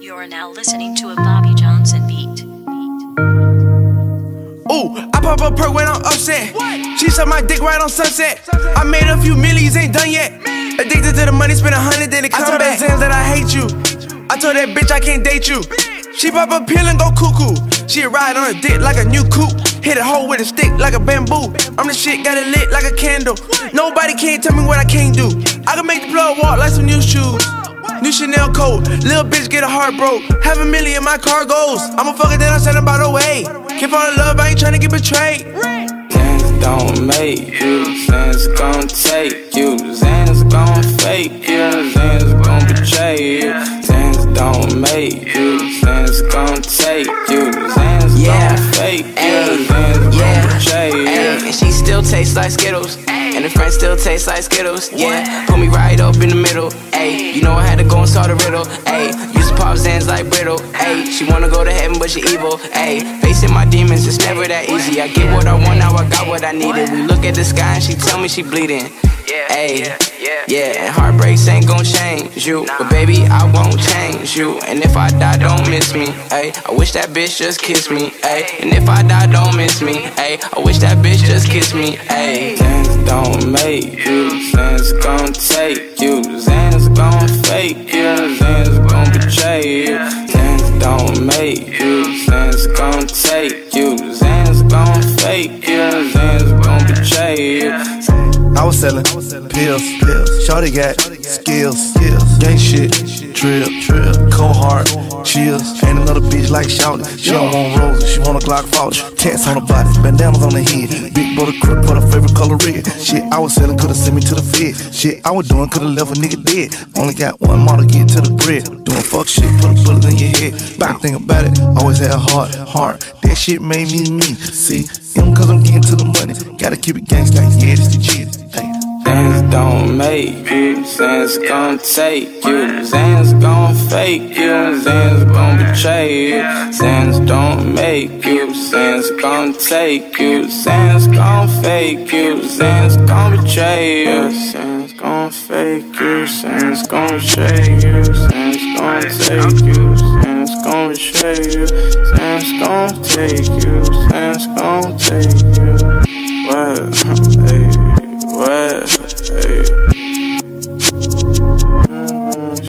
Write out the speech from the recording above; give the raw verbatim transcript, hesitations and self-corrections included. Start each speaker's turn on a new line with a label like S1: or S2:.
S1: You're now listening to a Bobby Johnson beat.
S2: Ooh, I pop a perk when I'm upset. She suck my dick right on sunset. I made a few millies, ain't done yet. Addicted to the money, spend a hundred, then it come back. I told her that I hate you. I told that bitch I can't date you. She pop a pill and go cuckoo. She ride on a dick like a new coupe. Hit a hole with a stick like a bamboo. I'm the shit, got it lit like a candle. Nobody can't tell me what I can't do. I can make the plug walk like some new shoes. New Chanel coat, little bitch get a heart broke. Half a million my car goes. I'm a fucker that I'm selling by the way. Can't fall in love, I ain't tryna get betrayed.
S3: Zans don't make you, Zans gon' take you, Zans gon' fake you, Zans gon' betray you. Zans don't make you, Zans gon' take you, Zans
S4: yeah.
S3: gon' fake you,
S4: Ay.
S3: Zans
S4: yeah.
S3: gon' betray you.
S4: Ay. And she still tastes like Skittles, and the friends still taste like Skittles. Yeah, put me right up in the middle. Ayy, you know I had to go and solve the riddle. Ayy, used to pop Zans like brittle. Ayy, she wanna go to heaven but she evil. Ayy, facing my demons, it's never that easy. I get what I want, now I got what I needed. We look at the sky and she tell me she bleeding. Ayy, yeah, and heartbreaks ain't gon' change you, but baby, I won't change you. And if I die, don't miss me. Ayy, I wish that bitch just kiss me. Ayy, and if I die, don't miss me. Ayy, I wish that bitch just kiss me. Ayy,
S3: Zans don't make you, Zans gon' take you, Zans gon' fake you, Zans gon' betray you. Zans don't make you, Zans gon' take you, Zans gon' fake you, Zans gon' betray you.
S5: I was selling pills, pills. Shorty got skills, skills. Gang shit, drill, drill. Cold heart, chills. Ain't another bitch like Shorty. She don't want roses, she want a Glock forty. Tats on the body, bandanas on the head. Big brother crook, but her favorite color red. Shit I was selling could've sent me to the Fed. Shit I was doing could've left a nigga dead. Only got one more to get to the bread. Doing fuck shit, put a bullet in your head. Back think about it, always had a heart, heart. That shit made me me. See, them cause I'm getting to the money. Gotta keep it gangsta, yeah, this the G.
S3: Zans don't make you, Zans gon' take you, Zans gon' fake you, Zans gon' betray you. Zans don't make you, Zans gon' take you, Zans gon' fake you, Zans gon' betray you. Zans gon' fake you, Zans gon' betray you, Zans gon' take you, Zans gon' betray you, Zans gon' take you, Zans gon' take you. What? Hey.